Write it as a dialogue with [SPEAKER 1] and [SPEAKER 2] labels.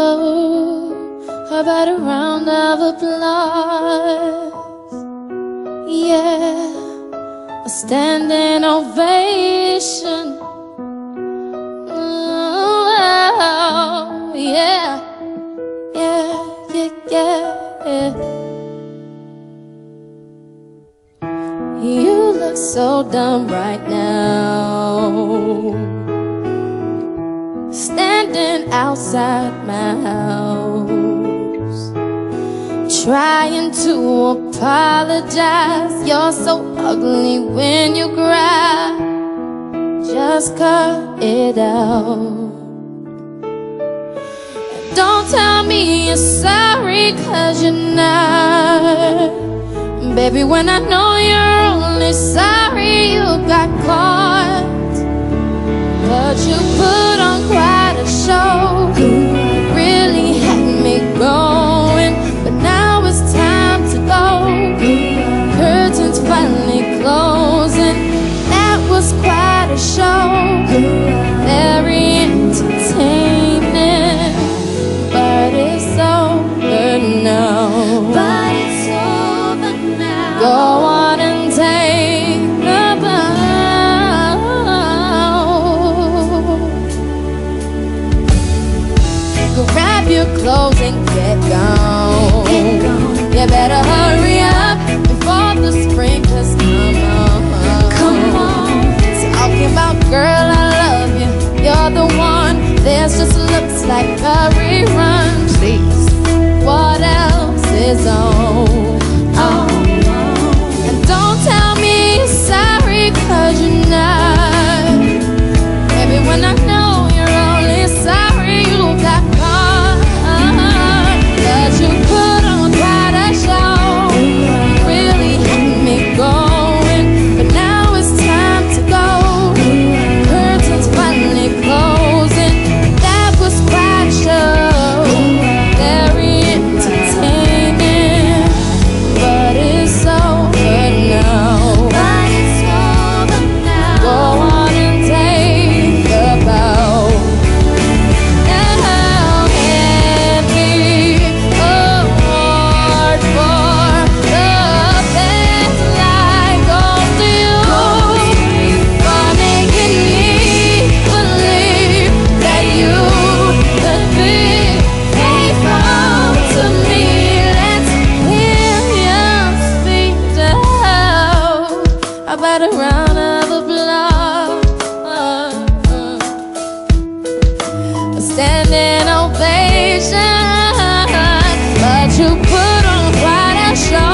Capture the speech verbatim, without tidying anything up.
[SPEAKER 1] Oh, about a round of applause. Yeah, a standing ovation. Oh, yeah, yeah, yeah, yeah. You look so dumb right now, standing outside my house, trying to apologize. You're so ugly when you cry. Just cut it out. Don't tell me you're sorry, cause you're not. Baby, when I know you're only sorry you got caught. But you put on quite a show, really had me going. But now it's time to go, curtains finally closing. That was quite a show, very entertaining. But it's over now. But it's over now. Go on and take the bow. Grab your clothes and get gone. Get gone. You better hurry up before the sprinklers come on. Come on. Talking about girl, I love you, you're the one. This just looks like a rerun. Please, what else is on? Oh, and don't tell me you're sorry, cause you're not. Baby, when I know you're only sorry you got caught. But you put on quite a show, really had me going. But now it's time to go, curtains finally closing. That was quite a show, very entertaining. But it's over now. But it's over now. Go on and take a bow. Now hand me award for the best life goes to you, for making me believe that you could be faithful to me. Let's hear you speak out about a round of applause, a standing ovation. But you put on quite a show.